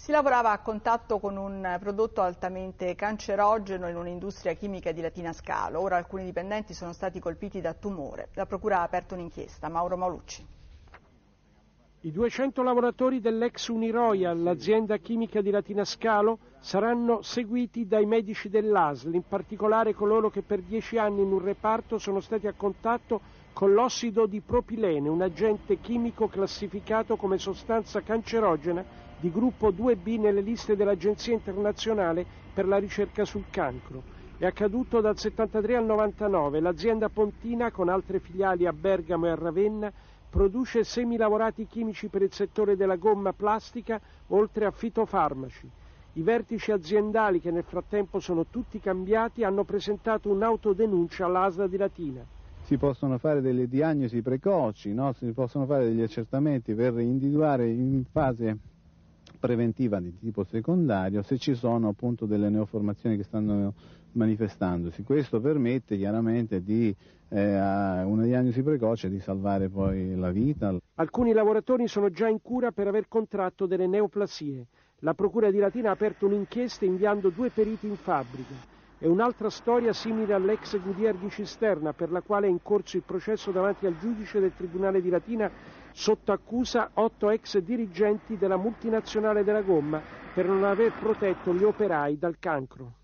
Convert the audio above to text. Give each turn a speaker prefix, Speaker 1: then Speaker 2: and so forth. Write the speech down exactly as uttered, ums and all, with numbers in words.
Speaker 1: Si lavorava a contatto con un prodotto altamente cancerogeno in un'industria chimica di Latina Scalo. Ora alcuni dipendenti sono stati colpiti da tumore. La procura ha aperto un'inchiesta. Mauro Maulucci.
Speaker 2: I duecento lavoratori dell'ex Uniroyal, l'azienda chimica di Latina Scalo, saranno seguiti dai medici dell'A S L, in particolare coloro che per dieci anni in un reparto sono stati a contatto con l'ossido di propilene, un agente chimico classificato come sostanza cancerogena di gruppo due B nelle liste dell'Agenzia internazionale per la ricerca sul cancro. È accaduto dal settantatré al novantanove. L'azienda pontina, con altre filiali a Bergamo e a Ravenna, produce semilavorati chimici per il settore della gomma plastica, oltre a fitofarmaci. I vertici aziendali, che nel frattempo sono tutti cambiati, hanno presentato un'autodenuncia all'A S L di Latina.
Speaker 3: Si possono fare delle diagnosi precoci, no? Si possono fare degli accertamenti per individuare in fase preventiva di tipo secondario se ci sono appunto delle neoformazioni che stanno manifestandosi. Questo permette chiaramente di eh, una diagnosi precoce di salvare poi la vita.
Speaker 2: Alcuni lavoratori sono già in cura per aver contratto delle neoplasie. La Procura di Latina ha aperto un'inchiesta inviando due periti in fabbrica. È un'altra storia simile all'ex Goodyear di Cisterna, per la quale è in corso il processo davanti al giudice del Tribunale di Latina, sotto accusa otto ex dirigenti della multinazionale della gomma per non aver protetto gli operai dal cancro.